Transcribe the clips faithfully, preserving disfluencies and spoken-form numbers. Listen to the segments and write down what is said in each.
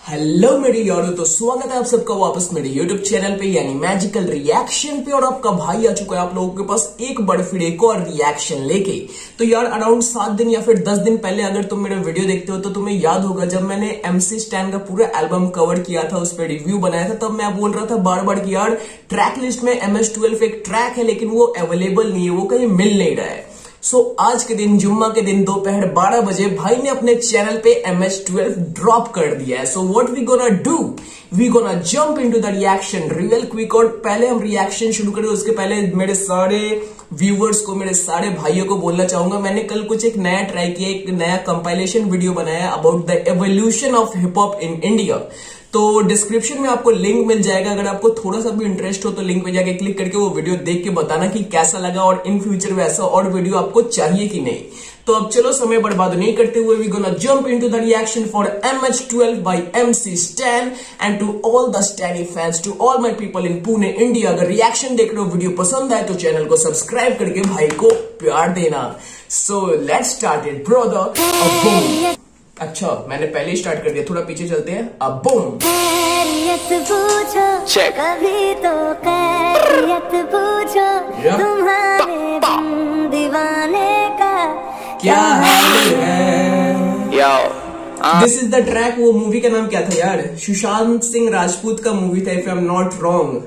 Hello मेरे यारों, तो स्वागत है आप सबका वापस मेरे यूट्यूब चैनल पे यानी मैजिकल रिएक्शन पे। और आपका भाई आ चुका है आप लोगों के पास एक बार फिर एक और रिएक्शन लेके। तो यार अराउंड सात दिन या फिर दस दिन पहले अगर तुम मेरा वीडियो देखते हो तो तुम्हें याद होगा जब मैंने एमसी स्टैन का पूरा एल्बम कवर किया था, उस पर रिव्यू बनाया था, तब मैं बोल रहा था बार बार कि यार ट्रैक लिस्ट में एम एच ट्वेल्व एक ट्रैक है लेकिन वो अवेलेबल नहीं है, वो कहीं मिल नहीं रहा है। सो so, आज के दिन जुम्मा के दिन दोपहर बारह बजे भाई ने अपने चैनल पे एम एच ट्वेल्व ड्रॉप कर दिया है। So what we gonna do, we gonna jump into the reaction real quick. और पहले हम रिएक्शन शुरू करें उसके पहले मेरे सारे व्यूवर्स को, मेरे सारे भाइयों को बोलना चाहूंगा, मैंने कल कुछ एक नया ट्राई किया, एक नया कंपाइलेशन वीडियो बनाया about the evolution of hip hop in India. तो डिस्क्रिप्शन में आपको लिंक मिल जाएगा, अगर आपको थोड़ा सा भी इंटरेस्ट हो तो लिंक पे जाके क्लिक करके वो वीडियो देख के बताना कि कैसा लगा और इन फ्यूचर वैसा और वीडियो आपको चाहिए कि नहीं। तो अब चलो समय बर्बाद नहीं करते हुए we gonna jump into the reaction for M H twelve by MC Stan and to all the Stanny fans, to all my people in Pune India. अगर रिएक्शन देख रहे हो, वीडियो पसंद आए तो चैनल को सब्सक्राइब करके भाई को प्यार देना। So let's start it brother. अच्छा मैंने पहले ही स्टार्ट कर दिया, थोड़ा पीछे चलते हैं। अब बूम चेक कभी तो कैरियत पूछो तुम्हारे दीवाने का क्या हाल है। This is the track. वो मूवी का नाम क्या था यार? सुशांत सिंह राजपूत का मूवी था if I am not wrong.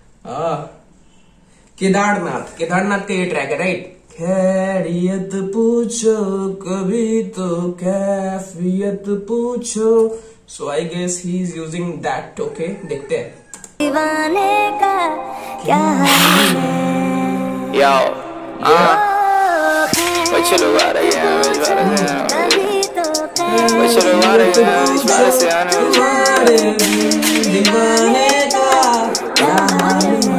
Kedarnath, Kedarnath का ये ट्रैक है राइट। खैरियत पूछो कभी तो कैफियत पूछो। So I guess he is using that. Okay देखते हैं। दीवाने का क्या हाल है। यो बच्चे लोग आ रहे हैं बच्चे लोग आ रहे हैं से आने दीवाने का क्या हाल है।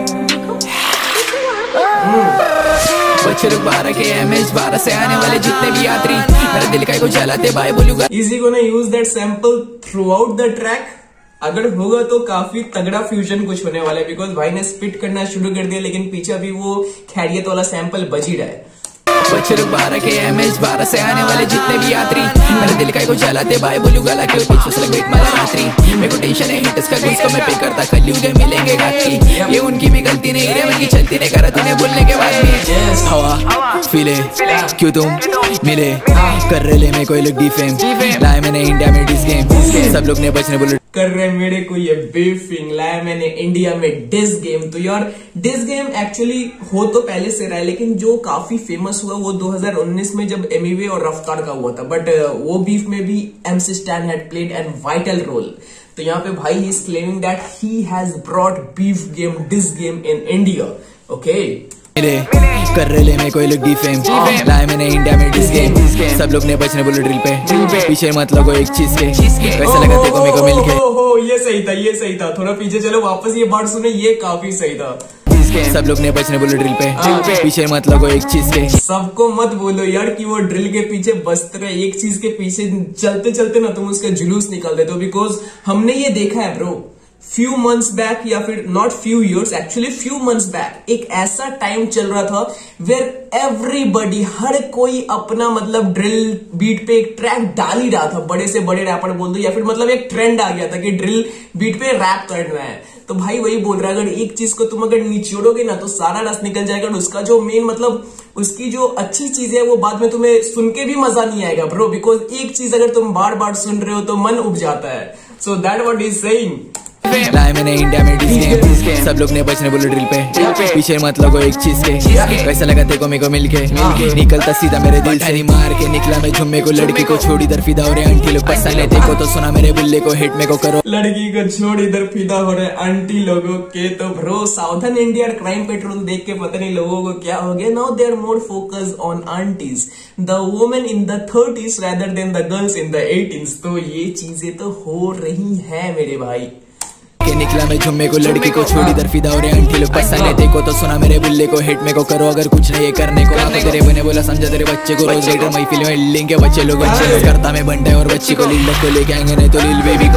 बच्चे लोग बारह के एम एच बारह से आने वाले जितने भी यात्री मेरे दिल का को जलाते भाई बोलूंगा। Easy gonna use that sample through the track. अगर होगा तो काफी तगड़ा फ्यूजन कुछ होने वाला है, बिकॉज भाई ने स्पिट करना शुरू कर दिया लेकिन पीछे भी वो खैरियत वाला सैंपल बज ही रहा है। बच्चे लोग बारह के एम एच बारह से आने वाले जितने भी यात्री मेरे दिल का को जलाते भाई बोलूंगा ला क्यों पीछे से वेट मारा रात्रि। मेरे को टेंशन है हिट्स का घूस को मैं पे करता खल्लूगे मिलेंगे गाती। ये उनकी भी गलती नहीं है, मेरी चलती नहीं करा तूने बोलने के बाद भी हवा फीले क्यों तुम मिले कर रहे ले मैं कोई लोग डिफेम लाए मैंने इंडिया में डिस गेम सब लोग ने बचने बोले कर रहे मेरे को ये बीफिंग लाया मैंने इंडिया में डिस गेम। तो यार डिस गेम एक्चुअली हो तो पहले से रहा है लेकिन जो काफी फेमस हुआ वो दो हज़ार उन्नीस में जब एमिवे और रफ्तार का हुआ था, बट वो बीफ में भी MC Stan had played an vital role. तो यहाँ पे भाई he is claiming that he has brought beef game diss game in India. Okay कर रहे ले मैं कोई लोग डिफेम लाए मैंने इंडिया में डिस गेम सब लोग ने बचने बोले ड्रिल पे पीछे मत लगो एक चीज के कैसे लगा तेरे को मेरे को मिलके। ओहो ये सही था, ये सही था। थोड़ा पीछे चलो वापस ये बात सुने, ये काफी सही था। सब लोग ने बचने बोले ड्रिल पे पीछे मत लगो एक चीज के। सबको मत बोलो यार कि वो ड्रिल के पीछे बचते रहे, एक चीज के पीछे चलते चलते ना तुम उसका जुलूस निकाल देते हो। बिकॉज हमने ये देखा है ब्रो, फ्यू मंथ्स बैक या फिर not few years, actually few months back एक ऐसा टाइम चल रहा था वेयर एवरीबॉडी, हर कोई अपना मतलब ड्रिल बीट पे एक ट्रैक डाल ही रहा था। बड़े से बड़े रैपर बोल दो या फिर मतलब एक ट्रेंड आ गया था कि ड्रिल बीट पे रैप करना है। तो भाई वही बोल रहा है, अगर एक चीज को तुम अगर निचोड़ोगे ना तो सारा रस निकल जाएगा और उसका जो मेन मतलब उसकी जो अच्छी चीज है वो बाद में तुम्हें सुन के भी मजा नहीं आएगा ब्रो। बिकॉज एक चीज अगर तुम बार बार सुन रहे हो तो मन उब जाता है। So that what is saying. लाए मैंने इंडिया में डिस गेम सब लोग ने बचने बोले ड्रिल पे पीछे मत लगो एक चीज के कैसा लगा तेरे को मेरे को मिलके निकलता सीधा मेरे दिल से मार के निकला मैं झुम्मे को लड़की को छोड़ इधर फिदा हो रहे आंटी लोग पसंद है देखो तो सुना मेरे बुल्ले को हिट में को करो लड़की को छोड़ इधर फिदा हो रहे आंटी लोगों के। तो bro southern India crime patrol देख के पता नहीं लोगों को क्या हो गया। Now they are more focus on aunties, the women in the thirties rather than the girls in the eighties. तो ये चीजें तो हो रही है मेरे भाई। के निकला मैं झुम्मे को लड़की को छोड़ इधर फिदा हो रहे आंटी लोग पसंद है देखो तो सुना मेरे बुल्ले को हिट में को करो अगर कुछ नहीं करने को आके तेरे बने बोला समझा तेरे बच्चे को रोज लेकर महफिल में लेंगे बच्चे लोग अच्छे करता मैं बंटे और बच्ची को लील को लेके आएंगे नहीं तो लील बेबी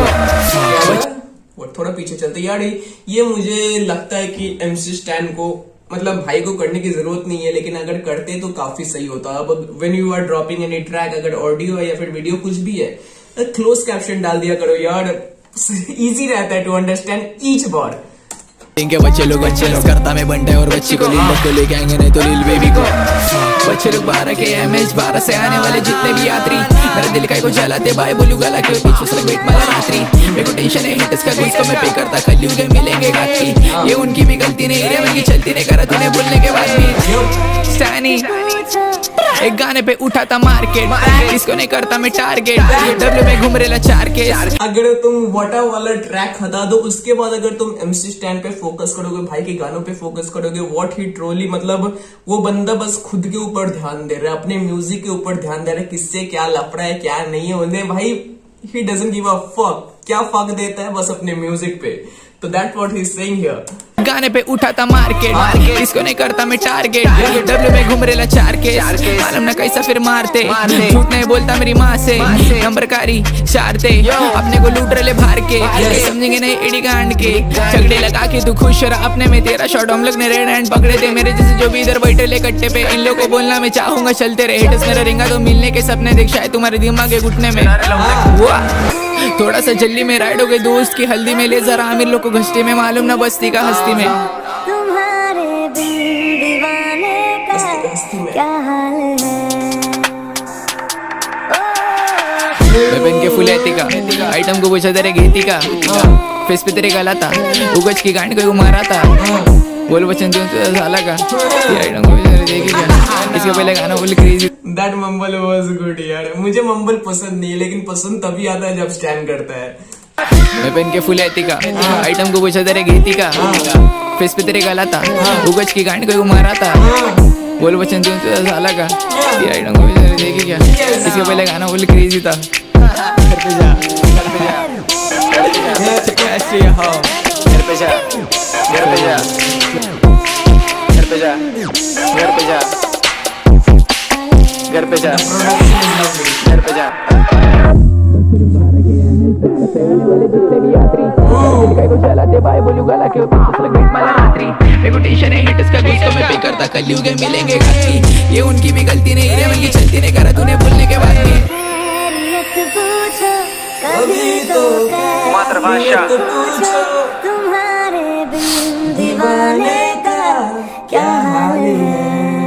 को। थोड़ा पीछे चलते यार, ये मुझे लगता है कि एमसी स्टैन को मतलब भाई को करने की जरूरत नहीं है, लेकिन अगर करते तो काफी सही होता। अब when you are dropping any track, अगर ऑडियो है या फिर वीडियो कुछ भी है, क्लोज कैप्शन डाल दिया करो यार, इजी रहता है टू अंडरस्टैंड ईच वर्ड। इनके बच्चे लोग बच्चे लोग करता में बंटे और बच्ची को लील को लेके आएंगे नहीं तो लील बेबी को। बच्चे लोग बारह के एम एच बारह से आने वाले जितने भी यात्री, मेरे दिल का को जलाते भाई बोलू गला के पीछे से वेट माला रात्रि। मेरे को टेंशन है हिट इसका घुस को मैं पे करता कल युग मिलेंगे गाती। ये उनकी भी गलती नहीं रे उनकी चलती नहीं करा तूने बोलने के बाद भी। स्टैनी एक गाने पे उठा था मार्केट, इसको नहीं करता मैं टारगेट, डब्ल्यू में घूम रेला चार के। अगर तुम वाटा वाला ट्रैक हटा दो उसके बाद अगर तुम एमसी स्टैन पे फोकस करोगे, भाई के गानों पे फोकस करोगे, व्हाट ही ट्रोली, मतलब वो बंदा बस खुद के ऊपर ध्यान दे रहा है, अपने म्यूजिक के ऊपर ध्यान दे रहा है, किससे क्या लफड़ा है क्या नहीं है उन्हें, भाई he doesn't give a fuck, क्या फक देता है बस अपने म्यूजिक पे। तो that what he is saying here. गाने पे उठा था मार्केट, इसको नहीं करता मैं टारगेट, डब्ल्यू में घूम रेला चार के, मालूम ना कैसा फिर मारते, झूठ नहीं बोलता मेरी माँ से, नंबरकारी चारते, अपने को लूट रहे भार के, समझेंगे नहीं इडी गांड के, झगड़े लगा के तू खुश रहा अपने में, तेरा शॉट हम लोग ने रेड हैंड पकड़े थे, मेरे जैसे जो भी इधर बैठे ले कट्टे पे, इन लोग को बोलना मैं चाहूंगा चलते रहे, हिटस मेरा रिंगा तो मिलने के सपने देख शायद तुम्हारे दिमाग के घुटने में। थोड़ा सा जल्दी में राइड हो गए दोस्त की हल्दी में, ले जरा आमिर लोग को घस्टी में, मालूम ना बस्ती का हस्ती में। तुम्हारे बिन दीवाने का क्या हाल है। मैं बन के फुलेती का आइटम को पूछा तेरे घेती का, फेस पे तेरे गला था उगज की गांड को मारा था, बोल बच्चन तू साला का ये आइटम को देखी क्या, इसके पहले गाना बोल crazy. That mumble was good यार, मुझे मम्बल पसंद नहीं है लेकिन पसंद तभी आता है जब स्टैंड करता है। मैं पहन के फुलेती का आइटम को पूछा तेरे घेती का, फेस पे तेरे गला था उगज की गांड को मारा था, बोल बच्चन तू साला का ये आइटम को देखी क्या, इसके पहले गाना बोल क्रेजी था। घर पे जा घर पे जा ऐसे हो, घर पे जा घर पे जा घर पे जा घर पे जा घर पे जा घर पे जा। चलाते भाई बोलू गला के पीछे वेट माला रात्रि, मेरे को टेंशन है हिट इसका घुस को मैं पे करता कल युग मिलेंगे गाती। ये उनकी भी गलती नहीं रे उनकी चलती नहीं करा तूने बोलने के बाद भी। मातृभाषा तुम्हारे बिन दीवाने का क्या हाल है।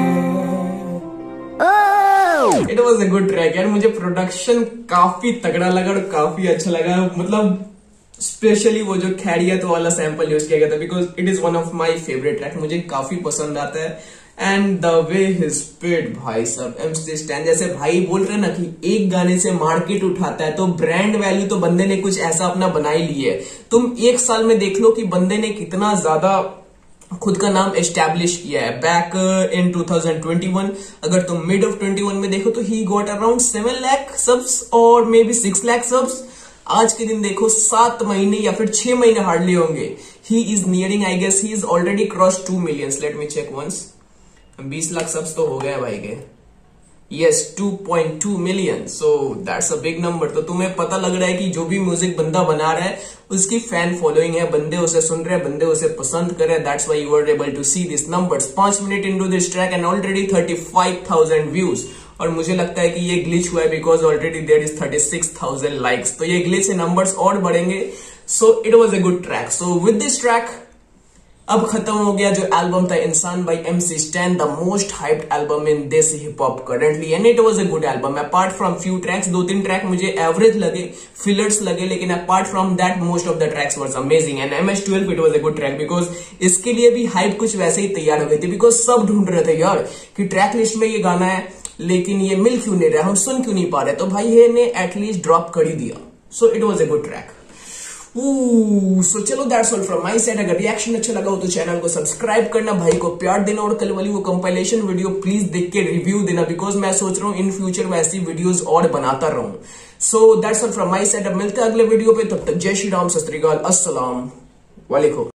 It was a good track यार, मुझे प्रोडक्शन काफी तगड़ा लगा और काफी अच्छा लगा, मतलब स्पेशली वो जो खैरियत वाला सैंपल यूज किया गया था, because it is one of my favourite track, मुझे काफी पसंद आता है। And the way his speed भाई साहब, एमसी स्टैन जैसे भाई बोल रहे ना कि एक गाने से मार्केट उठाता है, तो ब्रांड वैल्यू तो बंदे ने कुछ ऐसा अपना बना ही ली है। तुम एक साल में देख लो कि बंदे ने कितना ज्यादा खुद का नाम एस्टैब्लिश किया है। Back in two thousand twenty one अगर तुम मिड ऑफ ट्वेंटी वन में देखो तो he got around seven lakh subs और maybe six lakh subs. आज के दिन देखो सात महीने या फिर छह महीने हार्डली होंगे, he is nearing, I guess he is already cross two millions. Let me check once, बीस लाख सब्स तो हो गए भाई के, yes two point two million, so that's a big number. तो तुम्हें पता लग रहा है कि जो भी म्यूजिक बंदा बना रहा है उसकी फैन फॉलोइंग है, बंदे उसे सुन रहे हैं, बंदे उसे पसंद कर रहे हैं, that's why you are able to see this numbers. पांच minute into this track and already thirty five thousand views, और मुझे लगता है कि ये ग्लिच हुआ है because already there is thirty six thousand likes, तो ये ग्लिच से नंबर्स और बढ़ेंगे। So it was a good track. So with this track अब खत्म हो गया जो एल्बम था Insaan by MC Stan, the most hyped album in this hip hop currently, and it was a good album. Apart from few tracks, दो तीन track मुझे average लगे, फिलर्स लगे, लेकिन apart from that most of the tracks was amazing. And M H twelve it was a good track because इसके लिए भी hype कुछ वैसे ही तैयार हो गई थी, बिकॉज सब ढूंढ रहे थे यार कि ट्रैक लिस्ट में ये गाना है लेकिन ये मिल क्यों नहीं रहा, हम सुन क्यों नहीं पा रहे, तो भाई ये ने एटलीस्ट ड्रॉप कर ही दिया। So it was a good track. So चलो that's all from my side. अगर रिएक्शन अच्छा लगा हो तो चैनल को सब्सक्राइब करना, भाई को प्यार देना, और कल वाली वो कंपाइलेशन वीडियो प्लीज देख के रिव्यू देना, बिकॉज मैं सोच रहा हूँ इन फ्यूचर में ऐसी वीडियोस और बनाता रहूं। So that's all from my side. अब मिलते हैं अगले वीडियो पे, तब तक जय श्री राम, सत श्री अकाल, अस्सलाम वालेकुम।